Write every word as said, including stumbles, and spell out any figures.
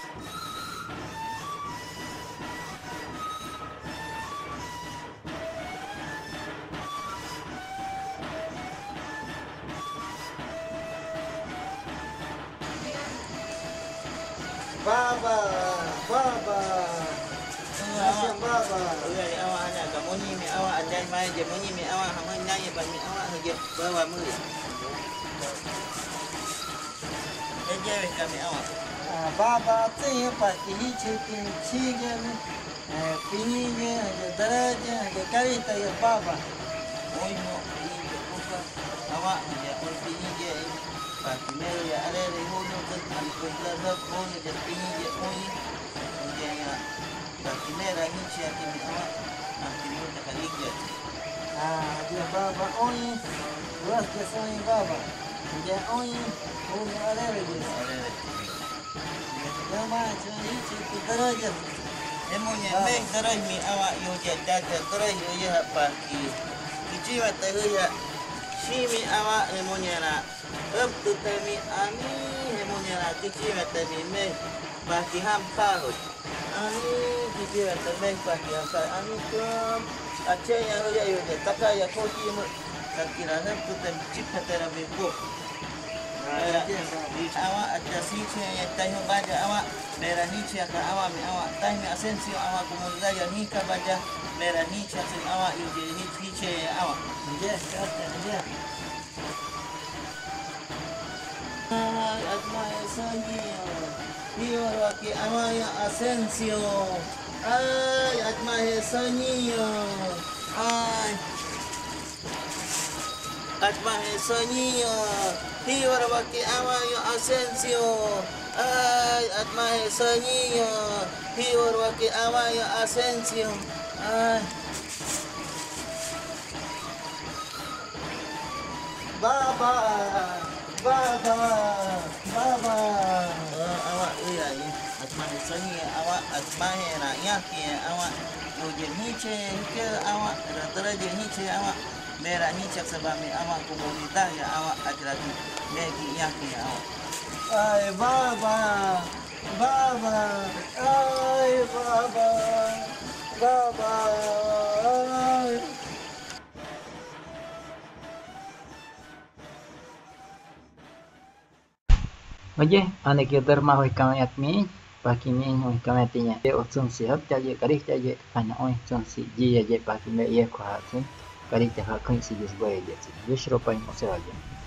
Baba, baba. Macam baba. Oi awak anak kamu ni mi awak adan mai je munyi mi awak hang nanya ban mi awak je bawa mu. Je kami awak. Ah, baba tu yang pasti cikin cikin. Eh, pini je, ada daraja, ada kali tu ya baba. Oi mo awak je oi pini je. Pasti melu ya ada di hulu tu angkut lah pun je pini je oi. Je ya. Pasti merah ni cia kimi awak. Nanti mu tak kerja. Ah, dia baba oi. Luas dia soi baba. Dia oi. Oh, ada lagi. Dia macam ni cikin daraja. Emunya meh terus mi awak yo je dada terus yo ya pagi. Kici mata ya. Si mi awak emunya na. Up tu temi ani emunya na kici mata mi meh pagi hampa ho. Ani kici mata meh pagi hampa ani kum. Aceh yang yo yo je taka ya koji mu. Sakira up tu temi cip kata rabi ko. Di awak ada sice yang tahu baca awak merah ni cia ke awak mi awak tahu mi asensio awak kumulga yang ni ke baca merah ni cia sen awak yo je ni sice awak. Dia, dia, dia. Ay, asma esanya. Dio waki awak yang asensio. Ay, asma esanya. Ay. Asma esanya. Dio waki awak yang asensio. Ay, atma esanya. Dio waki awak yang asensio. Ay. Baba, baba, baba. Uh, awak iya ya. Atma esanya awak atma rakyat ya awak. Yo je hice ke awak rata-rata je hice awak. Merah ni cak sebab mi awak komunitas ya awak adrati lagi yang ya awak. Ay, baba, baba, ay, baba, baba, ay. Oye, ane que terma hoy kami atmi, pagi ni hoy kami tinya. Dia usun siap jadi kari jadi ana hoy usun si ji jadi pagi me ye ko hatun kari jadi kun si dis boy jadi. Wishro pai mo se aja.